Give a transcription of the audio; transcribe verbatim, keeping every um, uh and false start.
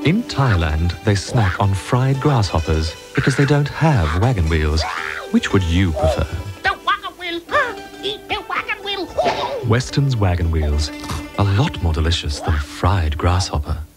In Thailand, they snack on fried grasshoppers because they don't have wagon wheels. Which would you prefer? The wagon wheel. Eat the wagon wheel. Weston's wagon wheels. A lot more delicious than fried grasshopper.